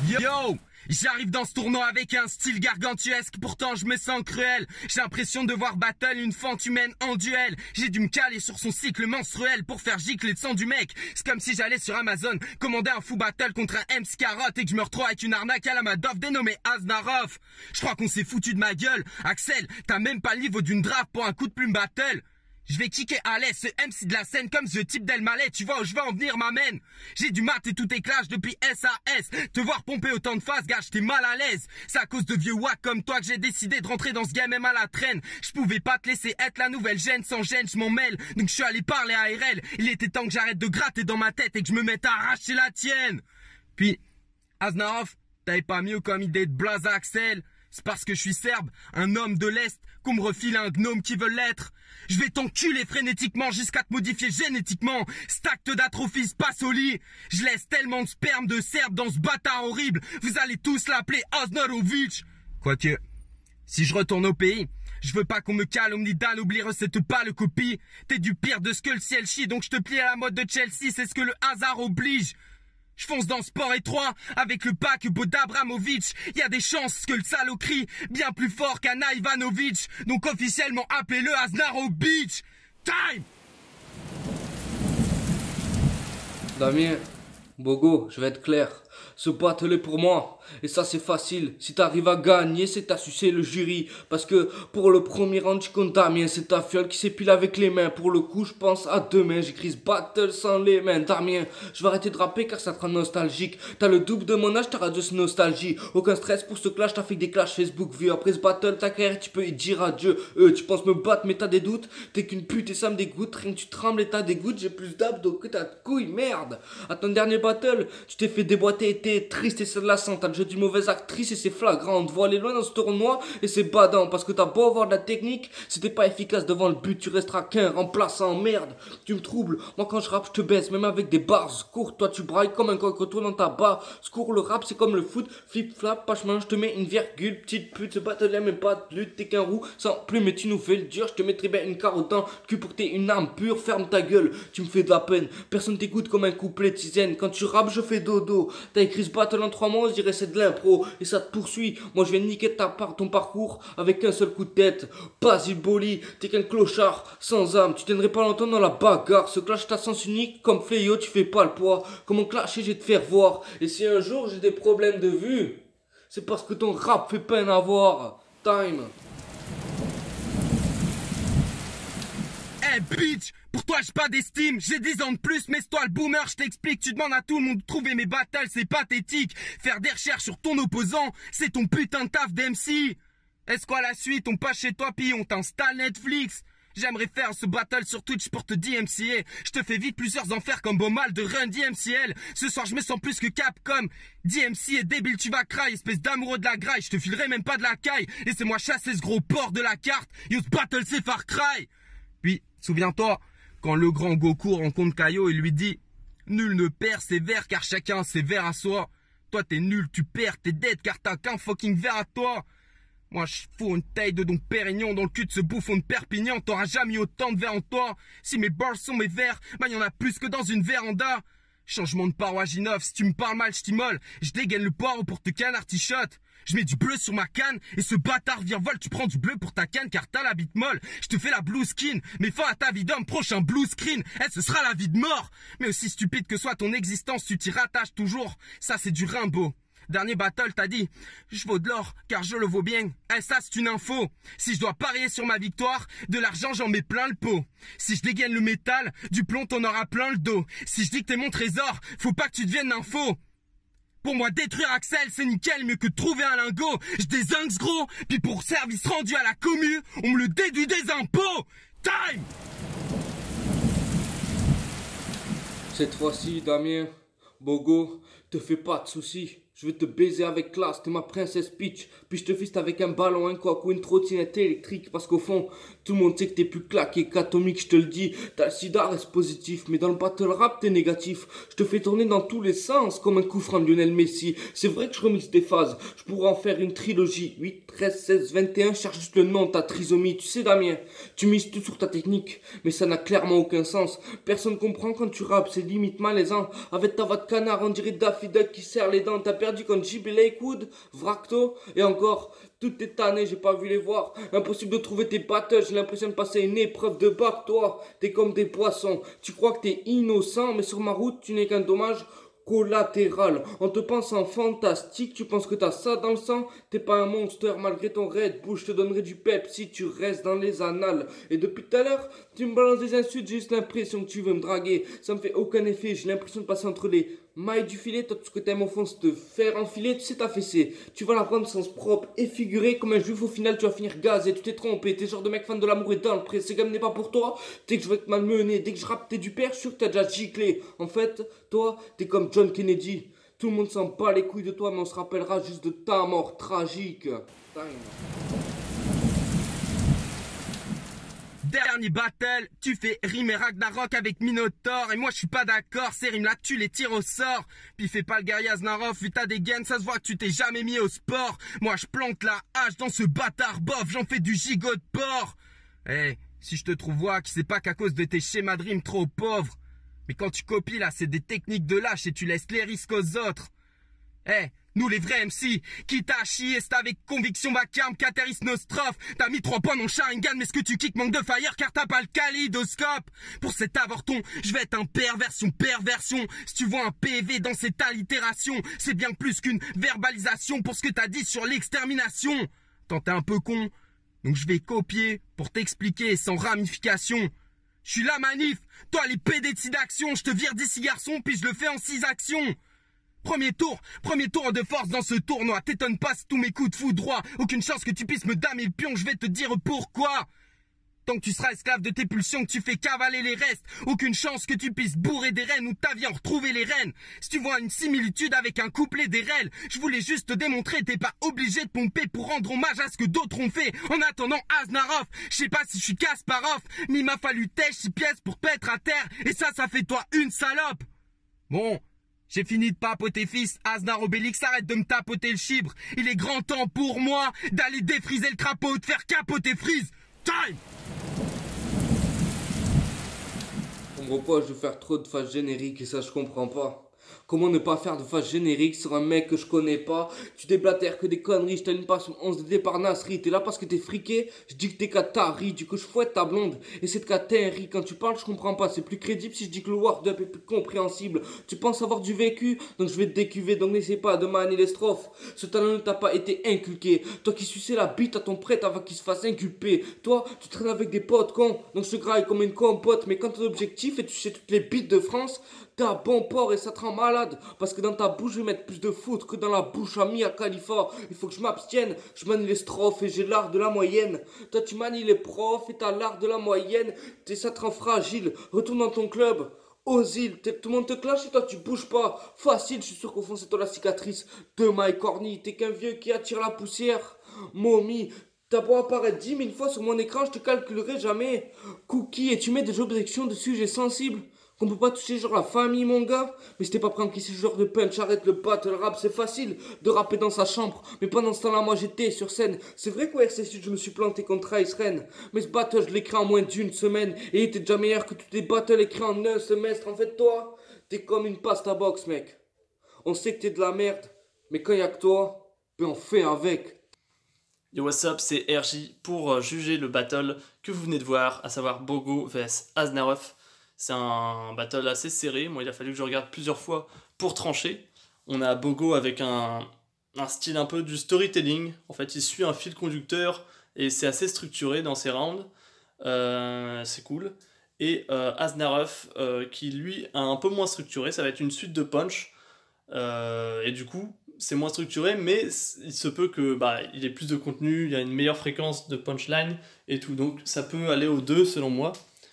Yo! J'arrive dans ce tournoi avec un style gargantuesque, pourtant je me sens cruel. J'ai l'impression de voir battle une fente humaine en duel. J'ai dû me caler sur son cycle menstruel pour faire gicler le sang du mec. C'est comme si j'allais sur Amazon commander un fou battle contre un MC Carotte et que je me retrouve avec une arnaque à la Madoff dénommée Aznarov. Je crois qu'on s'est foutu de ma gueule. Axel, t'as même pas le niveau d'une draft pour un coup de plume battle. Je vais kicker à l'aise ce MC de la scène comme ce type d'El Mallet, tu vois où je veux en venir m'amène. J'ai du mat et tout éclage depuis SAS. Te voir pomper autant de phases, gars, j'étais mal à l'aise. C'est à cause de vieux wack comme toi que j'ai décidé de rentrer dans ce game même à la traîne. Je pouvais pas te laisser être la nouvelle gêne, sans gêne, je m'en mêle. Donc je suis allé parler à RL. Il était temps que j'arrête de gratter dans ma tête et que je me mette à arracher la tienne. Puis, Aznarov, t'avais pas mieux comme idée de blaze à Axel? C'est parce que je suis serbe, un homme de l'Est, qu'on me refile un gnome qui veut l'être. Je vais t'enculer frénétiquement jusqu'à te modifier génétiquement. Stacte d'atrophie passe au lit. Je laisse tellement de sperme de serbe dans ce bâtard horrible. Vous allez tous l'appeler Aznarovic. Quoique, si je retourne au pays, je veux pas qu'on me calomnie d'un oublie recette pas le copie. T'es du pire de ce que le ciel chie, donc je te plie à la mode de Chelsea, c'est ce que le hasard oblige. Je fonce dans sport étroit avec le pack d'Abramovic. Y a des chances que le salaud crie bien plus fort qu'Anna Ivanovic. Donc officiellement appelez-le Aznarovic. Time! Damien, Bogo, je vais être clair. Ce battle est pour moi. Et ça c'est facile. Si t'arrives à gagner, c'est t'as sucé le jury. Parce que pour le premier round, tu comptes Damien. C'est ta fiole qui s'épile avec les mains. Pour le coup, je pense à demain. J'écris ce battle sans les mains. Damien, je vais arrêter de rapper car ça te rend nostalgique. T'as le double de mon âge, t'auras de ce nostalgie. Aucun stress pour ce clash, t'as fait des clashs Facebook vieux. Après ce battle, ta carrière, tu peux y dire adieu. Tu penses me battre, mais t'as des doutes. T'es qu'une pute et ça me dégoûte. Rien que tu trembles et t'as des gouttes. J'ai plus d'abdos que t'as de couilles, merde. À ton dernier battle, tu t'es fait déboîter et t'es triste et c'est de la sang. T'as le jeu d'une mauvaise actrice et c'est flagrant. On te voit aller loin dans ce tournoi et c'est badant. Parce que t'as beau avoir de la technique, si t'es pas efficace devant le but, tu resteras qu'un remplaçant. Merde, tu me troubles. Moi quand je rappe, je te baisse, même avec des bars courts. Toi tu brailles comme un coq retourne dans ta barre. Scours, le rap c'est comme le foot. Flip flap, pas chemin, je te mets une virgule. Petite pute, ce battle y'a même pas de lutte. T'es qu'un roux sans plus, mais tu nous fais le dur. Je te mettrai bien une carotte dans le cul pour que t'aies une âme pure. Ferme ta gueule, tu me fais de la peine. Personne t'écoute comme un couplet de tisane. Quand tu rappes, je fais dodo. T'as écrit ce battle en 3 mois, je dirais c'est de l'impro. Et ça te poursuit. Moi je vais niquer ton parcours avec un seul coup de tête. Basile Boli, t'es qu'un clochard sans âme. Tu tiendrais pas longtemps dans la bagarre. Ce clash t'as sens unique comme Fléau, tu fais pas le poids. Comment clasher, je vais te faire voir. Et si un jour j'ai des problèmes de vue, c'est parce que ton rap fait peine à voir. Time. Hey bitch, pour toi j'ai pas d'estime, j'ai 10 ans de plus, mais c'est toi le boomer, je t'explique, tu demandes à tout le monde de trouver mes battles, c'est pathétique. Faire des recherches sur ton opposant, c'est ton putain de taf d'MC. Est-ce quoi la suite, on passe chez toi puis on t'installe Netflix? J'aimerais faire ce battle sur Twitch pour te DMCA. Je te fais vite plusieurs enfers comme Bomal de Run DMCL. Ce soir je me sens plus que Capcom. DMC est débile, tu vas cry, espèce d'amoureux de la graille. Je te filerai même pas de la caille. Laissez-moi chasser ce gros porc de la carte. Yo, ce battle c'est Far Cry. Puis, souviens-toi, quand le grand Goku rencontre Kaio et lui dit « Nul ne perd ses verres car chacun a ses verres à soi. Toi t'es nul, tu perds, t'es dead car t'as qu'un fucking verre à toi. » Moi je fous une taille de Don Pérignon dans le cul de ce bouffon de Perpignan. T'auras jamais eu autant de verres en toi. Si mes bars sont mes verres, bah y'en a plus que dans une véranda. Changement de paroi Ginov, si tu me parles mal je t'immole. Je dégaine le poireau pour te canne artichote. Je mets du bleu sur ma canne et ce bâtard virevolte, tu prends du bleu pour ta canne car t'as la bite molle. Je te fais la blue skin, mais fin à ta vie d'homme, prochain blue screen. Ce sera la vie de mort. Mais aussi stupide que soit ton existence, tu t'y rattaches toujours. Ça c'est du Rimbaud. Dernier battle, t'as dit « Je vaux de l'or, car je le vaux bien. » Ça, c'est une info. Si je dois parier sur ma victoire, de l'argent, j'en mets plein le pot. Si je dégaine le métal, du plomb, t'en auras plein le dos. Si je dis que t'es mon trésor, faut pas que tu deviennes info. Pour moi, détruire Axel, c'est nickel, mieux que de trouver un lingot. Je dézingue ce gros, puis pour service rendu à la commu, on me le déduit des impôts. Time! Cette fois-ci, Damien, Bogo, te fais pas de soucis. Je vais te baiser avec classe, t'es ma princesse Peach. Puis je te fiste avec un ballon, un coq ou une trottinette électrique. Parce qu'au fond, tout le monde sait que t'es plus claqué qu'atomique, je te le dis. T'as le sida, reste positif, mais dans le battle rap, t'es négatif. Je te fais tourner dans tous les sens, comme un coup franc de Lionel Messi. C'est vrai que je remixe des phases, je pourrais en faire une trilogie. 8, 13, 16, 21, cherche juste le nom de ta trisomie. Tu sais Damien, tu mises tout sur ta technique, mais ça n'a clairement aucun sens. Personne comprend quand tu rappes, c'est limite malaisant. Avec ta voix de canard, on dirait Daffy Duck qui serre les dents. T'as perdu contre JB Lakewood, Vracto, et encore, toutes tes années, j'ai pas vu les voir. Impossible de trouver tes battles, j'ai l'impression de passer une épreuve de bac, toi. T'es comme des poissons. Tu crois que t'es innocent, mais sur ma route, tu n'es qu'un dommage collatéral. En te pensant fantastique, tu penses que t'as ça dans le sang. T'es pas un monstre malgré ton Red Bull. Je te donnerai du pep si tu restes dans les annales. Et depuis tout à l'heure, tu me balances des insultes. J'ai juste l'impression que tu veux me draguer. Ça me fait aucun effet. J'ai l'impression de passer entre les mailles du filet. Toi, tout ce que t'aimes au fond, c'est te faire enfiler. Tu sais ta fessée. Tu vas la prendre sens propre et figuré. Comme un juif, au final, tu vas finir gazé. Tu t'es trompé. T'es genre de mec fan de l'amour et dans le pré. Ce game n'est pas pour toi. Dès que je vais te malmener, dès que je rappe, t'es du père. Je suis sûr que t'as déjà giclé. En fait, toi, t'es comme John Kennedy. Tout le monde s'en bat les couilles de toi, mais on se rappellera juste de ta mort tragique. Dernier battle, tu fais rime et Ragnarok avec Minotaur. Et moi je suis pas d'accord, ces rimes là tu les tires au sort. Puis fais pas le guerrier Aznarov, vu t'as des gains, ça se voit que tu t'es jamais mis au sport. Moi je plante la hache dans ce bâtard bof, j'en fais du gigot de porc. Eh, si je te trouve wack, c'est pas qu'à cause de tes schémas de rimes trop pauvres. Mais quand tu copies là, c'est des techniques de lâche et tu laisses les risques aux autres. Eh, nous les vrais MC, qui t'a chié, c'est avec conviction vacarme qu'atterrissent nos strophes. T'as mis 3 points dans Sharingan, mais ce que tu kicks manque de fire car t'as pas le kaléidoscope. Pour cet avorton, je vais être un perversion. Si tu vois un PV dans cette allitération, c'est bien plus qu'une verbalisation pour ce que t'as dit sur l'extermination. Tant t'es un peu con, donc je vais copier pour t'expliquer sans ramification. Je suis la manif, toi les pédétis d'action, je te vire d'ici garçon, puis je le fais en 6 actions. Premier tour de force dans ce tournoi. T'étonnes pas si tous mes coups de foudroie. Aucune chance que tu puisses me damer le pion, je vais te dire pourquoi. Tant que tu seras esclave de tes pulsions, que tu fais cavaler les restes. Aucune chance que tu puisses bourrer des reines ou ta vie en retrouver les rênes. Si tu vois une similitude avec un couplet des rêles, je voulais juste te démontrer, t'es pas obligé de pomper pour rendre hommage à ce que d'autres ont fait. En attendant Aznarov, je sais pas si je suis Kasparov, mais il m'a fallu tèche 6 pièces pour te mettre à terre. Et ça fait toi une salope. Bon, j'ai fini de papoter fils, Aznar Obélix, arrête de me tapoter le chibre. Il est grand temps pour moi d'aller défriser le crapaud, de faire capoter Freeze. Time! On me reproche de faire trop de phases génériques et ça je comprends pas. Comment ne pas faire de phase générique sur un mec que je connais pas? Tu déblatères que des conneries, je t'aligne pas sur 11 de départ Nasri. T'es là parce que t'es friqué, je dis que t'es Qatari, du coup je fouette ta blonde. Et c'est de Qatari, quand tu parles je comprends pas, c'est plus crédible si je dis que le word up est plus compréhensible. Tu penses avoir du vécu, donc je vais te décuver, donc n'essaie pas de manier les strophes. Ce talent ne t'a pas été inculqué. Toi qui suçais la bite à ton prêtre avant qu'il se fasse inculper. Toi, tu traînes avec des potes cons, donc je te graille comme une compote. Mais quand ton objectif est de toucher toutes les bites de France, t'as bon port et ça te rend malade. Parce que dans ta bouche, je vais mettre plus de foot que dans la bouche à Mia Khalifa. Il faut que je m'abstienne. Je manie les strophes et j'ai l'art de la moyenne. Toi, tu manies les profs et t'as l'art de la moyenne. Ça te rend fragile. Retourne dans ton club. Ozil, tout le monde te clash et toi tu bouges pas. Facile, je suis sûr qu'au fond c'est toi la cicatrice de Mike Corny. T'es qu'un vieux qui attire la poussière. Mommy, t'as beau apparaître 10 000 fois sur mon écran, je te calculerai jamais. Cookie, et tu mets des objections de sujets sensibles qu'on peut pas toucher genre la famille mon gars. Mais si t'es pas prêt à encaisser ce genre de punch, arrête le battle rap, c'est facile de rapper dans sa chambre. Mais pendant ce temps-là, moi j'étais sur scène. C'est vrai qu'au RC Sud je me suis planté contre Ice Ren. Mais ce battle je l'ai créé en moins d'une semaine. Et il était déjà meilleur que tous les battles écrits en un semestre. En fait toi, t'es comme une pasta box mec. On sait que t'es de la merde. Mais quand y a que toi, ben on fait avec. Yo what's up, c'est RJ pour juger le battle que vous venez de voir, à savoir Bogo vs Aznarov. C'est un battle assez serré, moi il a fallu que je regarde plusieurs fois pour trancher. On a Bogo avec un style un peu du storytelling, en fait il suit un fil conducteur et c'est assez structuré dans ses rounds, c'est cool. Et Aznarov qui lui a un peu moins structuré, ça va être une suite de punch, et du coup c'est moins structuré, mais il se peut que il ait plus de contenu, il y a une meilleure fréquence de punchline et tout, donc ça peut aller aux deux selon moi.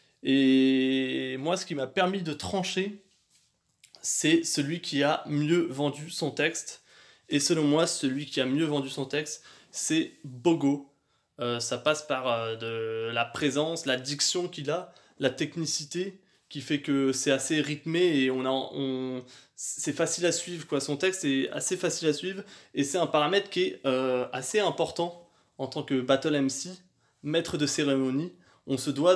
Et moi, ce qui m'a permis de trancher, c'est celui qui a mieux vendu son texte. Et selon moi, celui qui a mieux vendu son texte, c'est Bogo. Ça passe par de la présence, la diction qu'il a, la technicité, qui fait que c'est assez rythmé et c'est facile à suivre, quoi. Son texte est assez facile à suivre et c'est un paramètre qui est assez important en tant que battle MC, maître de cérémonie. On se doit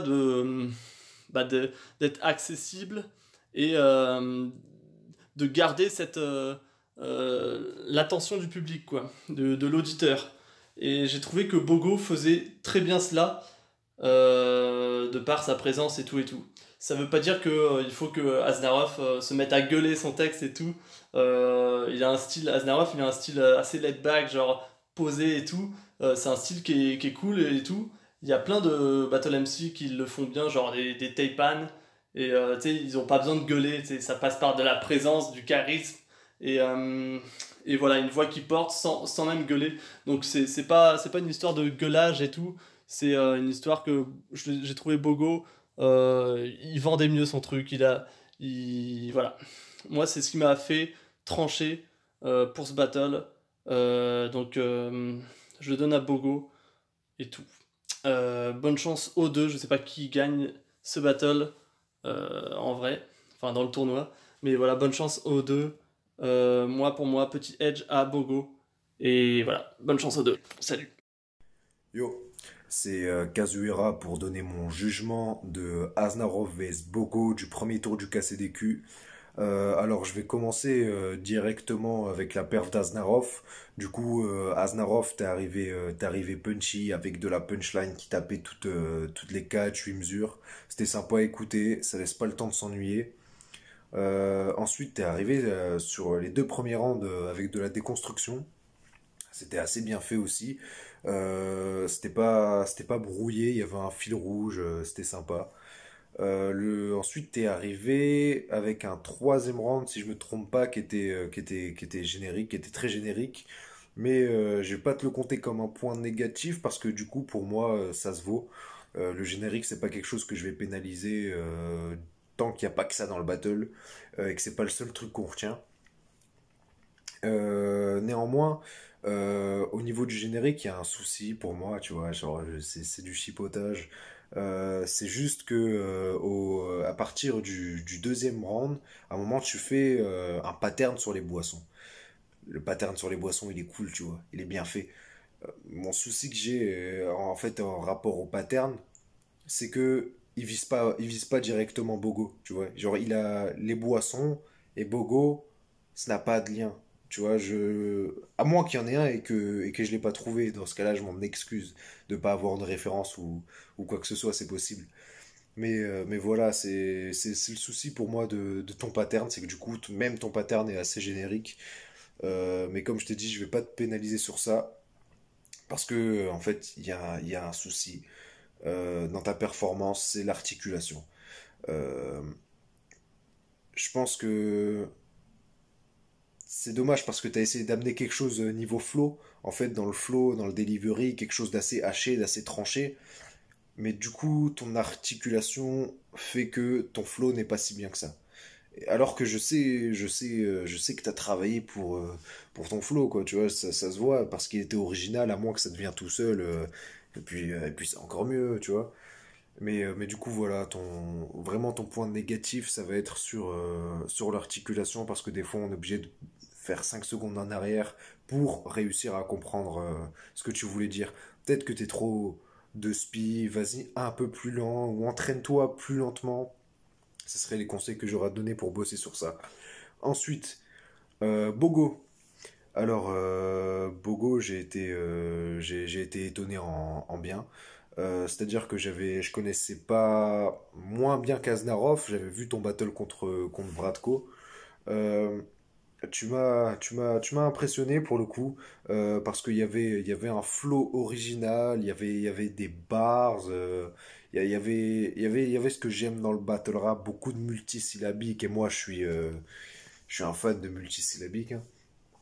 d'être accessible et de garder cette l'attention du public, quoi, de l'auditeur. Et j'ai trouvé que Bogo faisait très bien cela, de par sa présence et tout et tout. Ça veut pas dire que il faut que Aznarov se mette à gueuler son texte et tout. Il a un style, Aznarov, il a un style assez laid back, genre posé et tout. C'est un style qui est cool et tout. Il y a plein de battle MC qui le font bien, genre des Taipan. Et tu sais, ils ont pas besoin de gueuler, tu sais, ça passe par de la présence, du charisme. Et, euh, et voilà, une voix qui porte sans même gueuler. Donc c'est pas une histoire de gueulage et tout. C'est une histoire que j'ai trouvé Bogo. Il vendait mieux son truc. Voilà. Moi, c'est ce qui m'a fait trancher pour ce battle. Je le donne à Bogo et tout. Bonne chance aux deux. Je sais pas qui gagne ce battle en vrai, enfin dans le tournoi. Mais voilà, bonne chance aux deux. Pour moi, petit edge à Bogo. Et voilà, bonne chance aux deux. Salut. Yo, c'est Kazuhira pour donner mon jugement de Aznarov vs Bogo du premier tour du KCDQ. Alors je vais commencer directement avec la perf d'Aznarov. Du coup, Aznarov, t'es arrivé punchy avec de la punchline qui tapait toutes les 4-8 mesures. C'était sympa à écouter, ça laisse pas le temps de s'ennuyer. Ensuite, t'es arrivé sur les deux premiers rounds avec de la déconstruction. C'était assez bien fait aussi. C'était pas brouillé, il y avait un fil rouge, c'était sympa. Ensuite, t'es arrivé avec un troisième round, si je me trompe pas, qui était générique, qui était très générique. Mais je vais pas te le compter comme un point négatif parce que du coup, pour moi, ça se vaut. Le générique, c'est pas quelque chose que je vais pénaliser tant qu'il n'y a pas que ça dans le battle et que c'est pas le seul truc qu'on retient. Néanmoins, au niveau du générique, il y a un souci pour moi, tu vois, genre c'est du chipotage. C'est juste que à partir du deuxième round, à un moment tu fais un pattern sur les boissons. Le pattern sur les boissons, il est cool, tu vois, il est bien fait. Mon souci que j'ai en fait en rapport au pattern, c'est que il vise pas directement Bogo, tu vois. Genre il a les boissons et Bogo, ça n'a pas de lien. Tu vois, à moins qu'il y en ait un et que je l'ai pas trouvé, dans ce cas-là, je m'en excuse de pas avoir de référence ou quoi que ce soit, c'est possible. Mais voilà, c'est le souci pour moi de ton pattern, c'est que du coup, même ton pattern est assez générique. Mais comme je t'ai dit, je vais pas te pénaliser sur ça, parce que en fait, il y a un souci dans ta performance, c'est l'articulation. Euh, je pense que c'est dommage parce que tu as essayé d'amener quelque chose niveau flow, en fait, dans le flow, dans le delivery, quelque chose d'assez haché, d'assez tranché. Mais du coup, ton articulation fait que ton flow n'est pas si bien que ça. Alors que je sais que tu as travaillé pour ton flow, quoi, tu vois, ça se voit parce qu'il était original, à moins que ça devienne tout seul, et puis c'est encore mieux, tu vois. Mais du coup, voilà, vraiment ton point négatif, ça va être sur l'articulation, parce que des fois, on est obligé de faire 5 secondes en arrière pour réussir à comprendre ce que tu voulais dire. Peut-être que tu es trop de spi, vas-y un peu plus lent, ou entraîne-toi plus lentement. Ce seraient les conseils que j'aurais à donner pour bosser sur ça. Ensuite, Bogo. Alors, Bogo, j'ai été étonné en bien. C'est-à-dire que je connaissais pas moins bien qu'Aznarov, j'avais vu ton battle contre Bradko. Euh, tu m'as impressionné pour le coup, parce il y avait un flow original, il y avait des bars, il y avait ce que j'aime dans le battle rap, beaucoup de multisyllabiques, et moi je suis un fan de multisyllabiques, hein.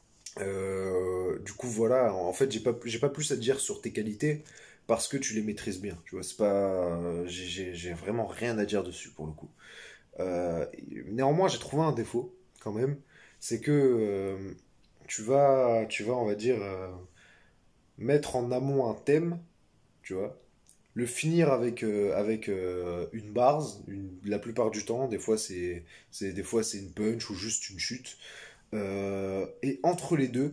Du coup, voilà, en fait, j'ai pas plus à te dire sur tes qualités parce que tu les maîtrises bien. Tu vois, c'est pas, j'ai vraiment rien à dire dessus pour le coup. Euh, Néanmoins, j'ai trouvé un défaut quand même, c'est que tu vas, on va dire, mettre en amont un thème, tu vois, le finir avec une bars, la plupart du temps. Des fois c'est une punch ou juste une chute. Et entre les deux,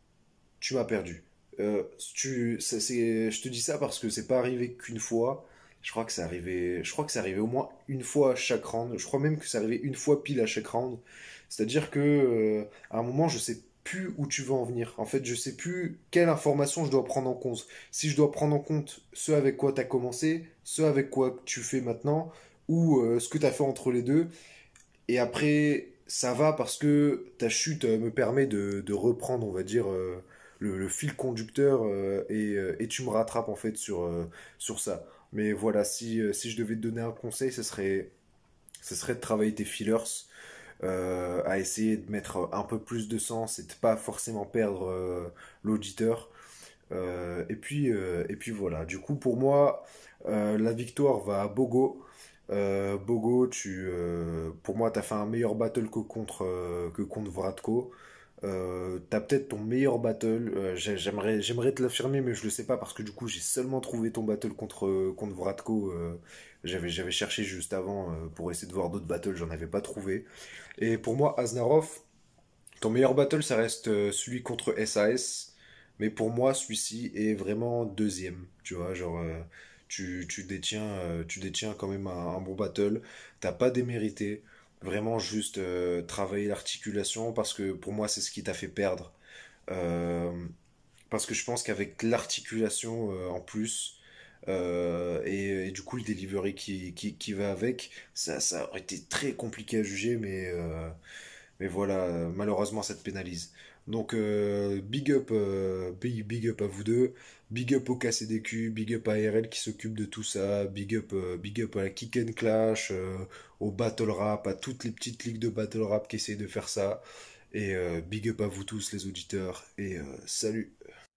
tu m'as perdu. Je te dis ça parce que c'est pas arrivé qu'une fois. Je crois que c'est arrivé au moins une fois à chaque round. Je crois même que c'est arrivé une fois pile à chaque round. C'est-à-dire que à un moment, je sais plus où tu veux en venir. En fait, je sais plus quelle information je dois prendre en compte. Si je dois prendre en compte ce avec quoi tu as commencé, ce avec quoi tu fais maintenant, ou ce que tu as fait entre les deux. Et après, ça va parce que ta chute me permet de reprendre, on va dire, le fil conducteur et tu me rattrapes en fait sur ça. Mais voilà, si je devais te donner un conseil, ce serait de travailler tes fillers, à essayer de mettre un peu plus de sens et de pas forcément perdre l'auditeur. Et puis voilà, du coup pour moi, la victoire va à Bogo. Bogo, pour moi, t'as fait un meilleur battle que contre Vratko. T'as peut-être ton meilleur battle. J'aimerais te l'affirmer, mais je le sais pas parce que du coup, j'ai seulement trouvé ton battle contre Vratko. J'avais cherché juste avant pour essayer de voir d'autres battles, j'en avais pas trouvé. Et pour moi, Aznarov, ton meilleur battle, ça reste celui contre SAS. Mais pour moi, celui-ci est vraiment deuxième. Tu vois, genre, tu détiens quand même un bon battle. T'as pas démérité. Vraiment juste travailler l'articulation parce que pour moi, c'est ce qui t'a fait perdre. Euh, Parce que je pense qu'avec l'articulation en plus, et du coup le delivery qui va avec, ça aurait été très compliqué à juger, mais voilà, malheureusement ça te pénalise. Donc big up à vous deux, big up au KCDQ, big up à RL qui s'occupe de tout ça, big up à la Kick and Clash, au Battle Rap, à toutes les petites ligues de Battle Rap qui essayent de faire ça. Et big up à vous tous les auditeurs, et salut!